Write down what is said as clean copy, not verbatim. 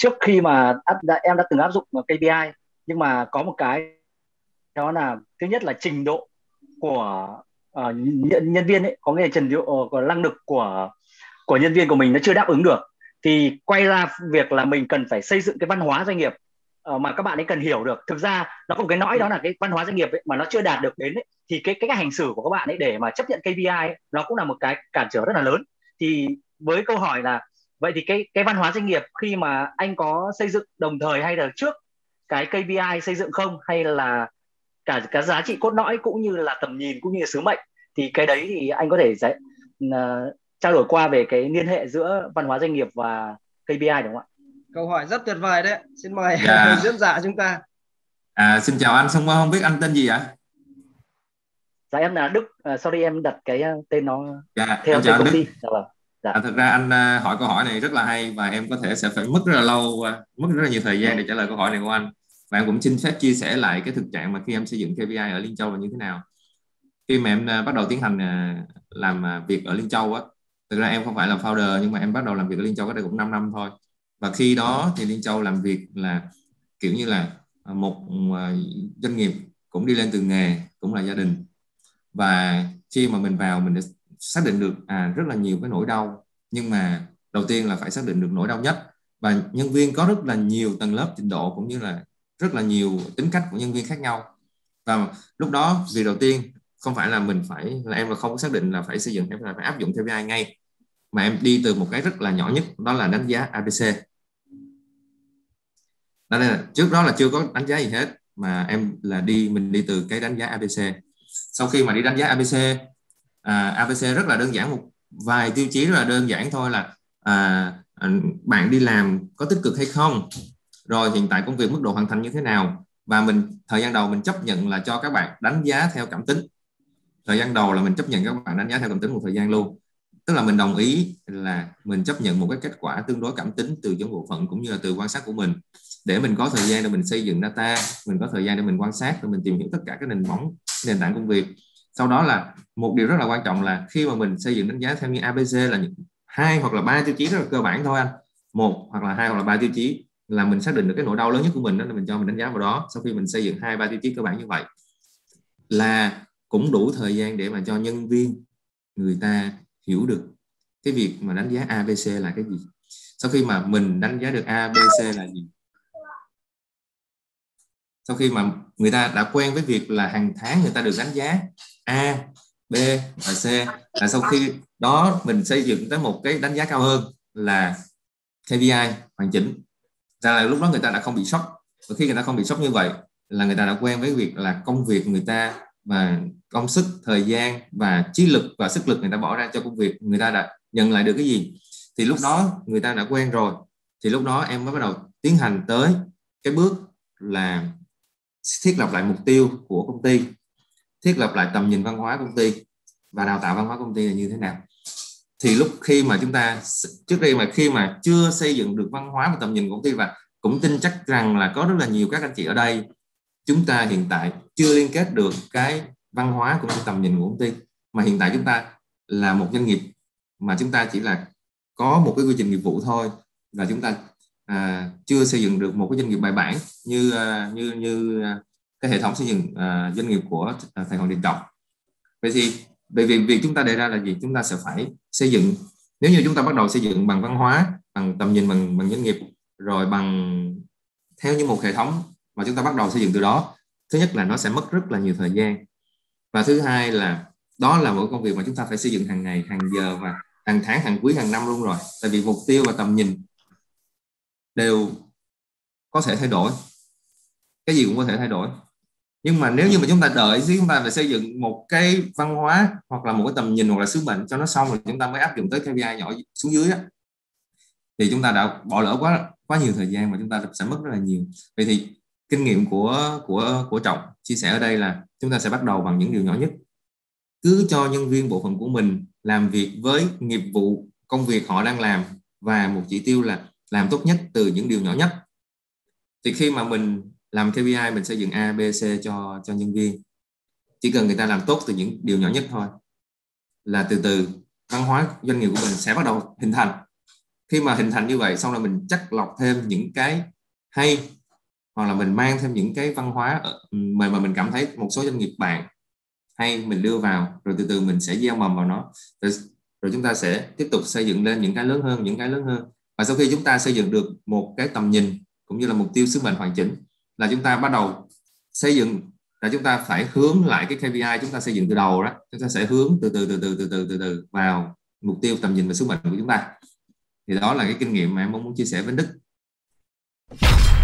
trước khi mà em đã từng áp dụng KPI, nhưng mà có một cái đó là thứ nhất là trình độ của nhân viên ấy, có nghĩa là trình độ của năng lực của nhân viên của mình nó chưa đáp ứng được, thì quay ra việc là mình cần phải xây dựng cái văn hóa doanh nghiệp mà các bạn ấy cần hiểu được. Thực ra nó có một cái nõi, đó là cái văn hóa doanh nghiệp ấy, mà nó chưa đạt được đến ấy, thì cái hành xử của các bạn ấy để mà chấp nhận KPI ấy, nó cũng là một cái cản trở rất là lớn. Thì với câu hỏi là vậy thì cái văn hóa doanh nghiệp khi mà anh có xây dựng đồng thời hay là trước cái KPI xây dựng không, hay là cả cái giá trị cốt lõi cũng như là tầm nhìn cũng như là sứ mệnh, thì cái đấy thì anh có thể trao đổi qua về cái liên hệ giữa văn hóa doanh nghiệp và KPI đúng không ạ? Câu hỏi rất tuyệt vời đấy. Xin mời người Dạ, diễn giả chúng ta. xin chào anh, không biết anh tên gì ạ? Dạ em là Đức. Sorry em đặt cái tên nó Dạ, theo em chào tên anh công Đức. ty. Dạ vâng. Dạ. Thực ra anh hỏi câu hỏi này rất là hay và em có thể sẽ phải mất rất là lâu, mất rất là nhiều thời gian để trả lời câu hỏi này của anh. Và em cũng xin phép chia sẻ lại cái thực trạng mà khi em xây dựng KPI ở Liên Châu là như thế nào. Khi mà em bắt đầu tiến hành làm việc ở Liên Châu á, thực ra em không phải là founder nhưng mà em bắt đầu làm việc ở Liên Châu cách đây cũng 5 năm thôi. Và khi đó thì Liên Châu làm việc là kiểu như là một doanh nghiệp cũng đi lên từ nghề, cũng là gia đình. Và khi mà mình vào mình đã xác định được rất là nhiều cái nỗi đau, nhưng mà đầu tiên là phải xác định được nỗi đau nhất. Và nhân viên có rất là nhiều tầng lớp trình độ cũng như là rất là nhiều tính cách của nhân viên khác nhau. Và lúc đó việc đầu tiên không phải là mình phải là em là không có xác định là phải xây dựng hay là phải áp dụng KPI ngay, mà em đi từ một cái rất là nhỏ nhất, đó là đánh giá ABC. Đó là trước đó là chưa có đánh giá gì hết, mà mình đi từ cái đánh giá ABC. Sau khi mà đi đánh giá ABC, ABC rất là đơn giản, một vài tiêu chí rất là đơn giản thôi là bạn đi làm có tích cực hay không, rồi hiện tại công việc mức độ hoàn thành như thế nào, và thời gian đầu mình chấp nhận là cho các bạn đánh giá theo cảm tính. Thời gian đầu là mình chấp nhận các bạn đánh giá theo cảm tính một thời gian luôn, tức là mình đồng ý là mình chấp nhận một cái kết quả tương đối cảm tính từ những bộ phận cũng như là từ quan sát của mình, để mình có thời gian để mình xây dựng data, mình có thời gian để mình quan sát, để mình tìm hiểu tất cả các nền tảng công việc. Sau đó là một điều rất là quan trọng là khi mà mình xây dựng đánh giá theo như ABC là hai hoặc là ba tiêu chí rất là cơ bản thôi anh, một hoặc là hai hoặc là ba tiêu chí là mình xác định được cái nỗi đau lớn nhất của mình, đó là mình cho mình đánh giá vào đó. Sau khi mình xây dựng hai ba tiêu chí cơ bản như vậy là cũng đủ thời gian để mà cho nhân viên người ta hiểu được cái việc mà đánh giá ABC là cái gì. Sau khi mà mình đánh giá được ABC là gì, sau khi mà người ta đã quen với việc là hàng tháng người ta được đánh giá A, B và C, là sau khi đó mình xây dựng tới một cái đánh giá cao hơn là KPI hoàn chỉnh, ra là lúc đó người ta đã không bị sốc. Và khi người ta không bị sốc như vậy là người ta đã quen với việc là công việc người ta và công sức, thời gian và trí lực và sức lực người ta bỏ ra cho công việc, người ta đã nhận lại được cái gì. Thì lúc đó người ta đã quen rồi, thì lúc đó em mới bắt đầu tiến hành tới cái bước là thiết lập lại mục tiêu của công ty, thiết lập lại tầm nhìn văn hóa công ty và đào tạo văn hóa công ty là như thế nào. Thì khi mà chúng ta trước đây mà khi mà chưa xây dựng được văn hóa và tầm nhìn của công ty, và cũng tin chắc rằng là có rất là nhiều các anh chị ở đây, chúng ta hiện tại chưa liên kết được cái văn hóa cũng như tầm nhìn của công ty, mà hiện tại chúng ta là một doanh nghiệp mà chúng ta chỉ là có một cái quy trình nghiệp vụ thôi, và chúng ta chưa xây dựng được một cái doanh nghiệp bài bản như cái hệ thống xây dựng doanh nghiệp của thầy Hoàng Đình Trọng. Vậy thì về việc chúng ta đề ra là gì? Chúng ta sẽ phải xây dựng, nếu như chúng ta bắt đầu xây dựng bằng văn hóa, bằng tầm nhìn, bằng doanh nghiệp, rồi theo như một hệ thống mà chúng ta bắt đầu xây dựng từ đó, thứ nhất là nó sẽ mất rất là nhiều thời gian, và thứ hai là đó là một công việc mà chúng ta phải xây dựng hàng ngày, hàng giờ và hàng tháng, hàng quý, hàng năm luôn rồi. Tại vì mục tiêu và tầm nhìn đều có thể thay đổi, cái gì cũng có thể thay đổi. Nhưng mà nếu như mà chúng ta đợi thì chúng ta phải xây dựng một cái văn hóa hoặc là một cái tầm nhìn hoặc là sứ mệnh cho nó xong rồi chúng ta mới áp dụng tới KPI nhỏ xuống dưới đó, thì chúng ta đã bỏ lỡ quá nhiều thời gian mà chúng ta sẽ mất rất là nhiều. Vậy thì kinh nghiệm của Trọng chia sẻ ở đây là chúng ta sẽ bắt đầu bằng những điều nhỏ nhất, cứ cho nhân viên bộ phận của mình làm việc với nghiệp vụ công việc họ đang làm, và một chỉ tiêu là làm tốt nhất từ những điều nhỏ nhất. Thì khi mà mình làm KPI, mình xây dựng A, B, C cho nhân viên, chỉ cần người ta làm tốt từ những điều nhỏ nhất thôi là từ từ văn hóa doanh nghiệp của mình sẽ bắt đầu hình thành. khi mà hình thành như vậy, xong rồi mình chắc lọc thêm những cái hay, hoặc là mình mang thêm những cái văn hóa mà mình cảm thấy một số doanh nghiệp bạn hay, mình đưa vào, rồi từ từ mình sẽ gieo mầm vào nó, rồi chúng ta sẽ tiếp tục xây dựng lên những cái lớn hơn, những cái lớn hơn. Và sau khi chúng ta xây dựng được một cái tầm nhìn cũng như là mục tiêu sứ mệnh hoàn chỉnh, là chúng ta bắt đầu xây dựng, là chúng ta phải hướng lại cái KPI chúng ta xây dựng từ đầu đó, chúng ta sẽ hướng từ từ vào mục tiêu, tầm nhìn và sứ mệnh của chúng ta. Thì đó là cái kinh nghiệm mà em muốn chia sẻ với Đức.